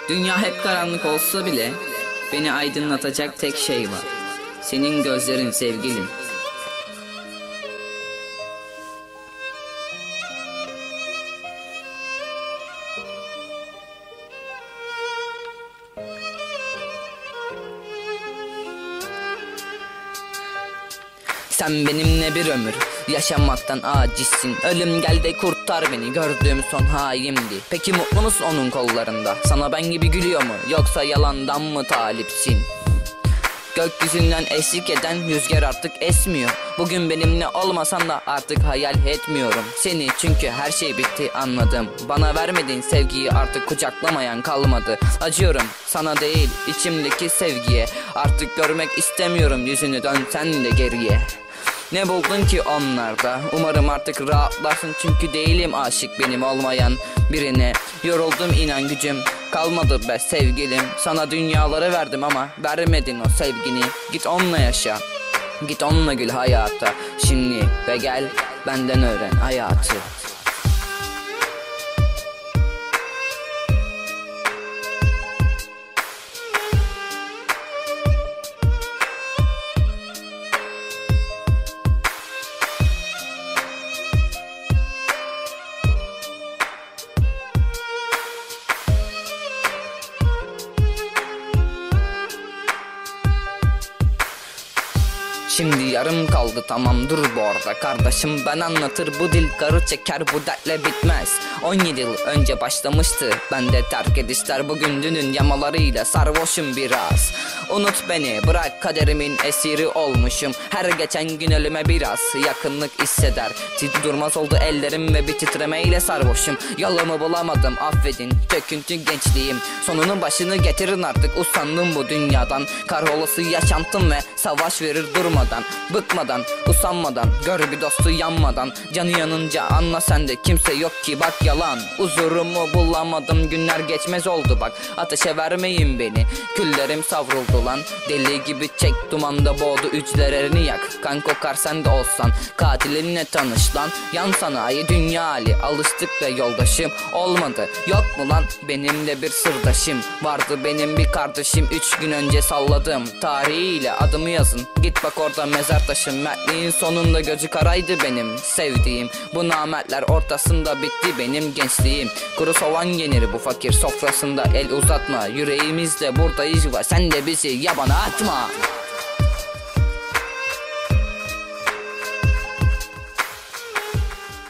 Dünya hep karanlık olsa bile beni aydınlatacak tek şey var. Senin gözlerin sevgilim. Sen benimle bir ömür yaşamaktan acizsin. Ölüm geldi kurtar beni, gördüğüm son haimdi. Peki mutlu musun onun kollarında? Sana ben gibi gülüyor mu, yoksa yalandan mı talipsin? Gökyüzünden eşlik eden rüzgar artık esmiyor. Bugün benimle olmasan da artık hayal etmiyorum seni, çünkü her şey bitti, anladım. Bana vermediğin sevgiyi artık kucaklamayan kalmadı. Acıyorum sana değil, içimdeki sevgiye. Artık görmek istemiyorum yüzünü, dönsen de geriye. Ne buldun ki onlarda? Umarım artık rahatlarsın, çünkü değilim aşık benim olmayan birine. Yoruldum, inan gücüm kalmadı be sevgilim. Sana dünyaları verdim ama vermedin o sevgini. Git onunla yaşa, git onunla gül hayata şimdi ve gel benden öğren hayatı. Şimdi yarım kaldı, tamam dur bu arada. Kardeşim ben anlatır, bu dil karı çeker, bu dertle bitmez. 17 yıl önce başlamıştı bende terk edişler. Bugün dünün yamalarıyla sarhoşum biraz. Unut beni, bırak kaderimin esiri olmuşum. Her geçen gün ölüme biraz yakınlık hisseder. Durmaz oldu ellerim ve bir titremeyle sarhoşum. Yolumu bulamadım, affedin döküntü gençliğim. Sonunun başını getirin artık, usandım bu dünyadan. Kahrolası yaşantım ve savaş verir durmadan. Bıkmadan, usanmadan, gör bir dostu yanmadan. Canı yanınca anla sen de, kimse yok ki bak yalan. Huzurumu bulamadım, günler geçmez oldu bak. Ateşe vermeyin beni, küllerim savruldu lan. Deli gibi çek dumanda boğdu, ücrelerini yak. Kan kokar sen de olsan, katilinle tanış lan. Yan sanayi dünya hali, alıştık ve yoldaşım olmadı. Yok mu lan benim de bir sırdaşım? Vardı benim bir kardeşim, 3 gün önce salladım. Tarihiyle adımı yazın, git bak orada mezar taşım. Mertliğin sonunda gözü karaydı benim sevdiğim. Bu namertler ortasında bitti benim gençliğim. Kuru soğan yenir bu fakir sofrasında, el uzatma. Yüreğimizde buradayız ve sen de bizi yabana atma.